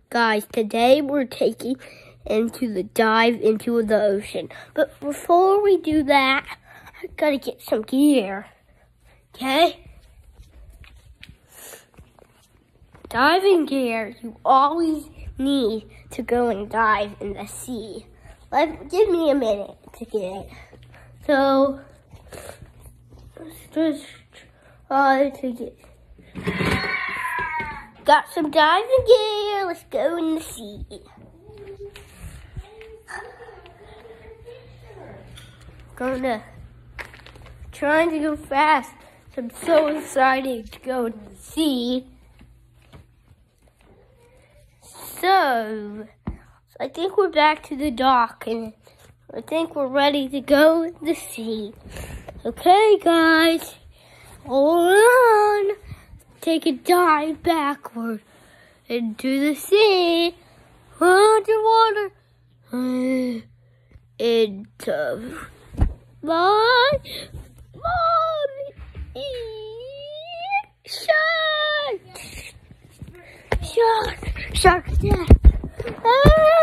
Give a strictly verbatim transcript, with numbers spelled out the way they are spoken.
Guys, today we're taking into the dive into the ocean. But before we do that, I gotta get some gear. Okay? Diving gear you always need to go and dive in the sea. Let give me a minute to get it. So let's just try to get got some diving gear. Let's go in the sea. Gonna trying to go fast. I'm so excited to go in the sea. So, so I think we're back to the dock and I think we're ready to go in the sea. Okay, guys, hold on. Take a dive backward into the sea, underwater, into my, mommy, shark, shark, shark, yeah.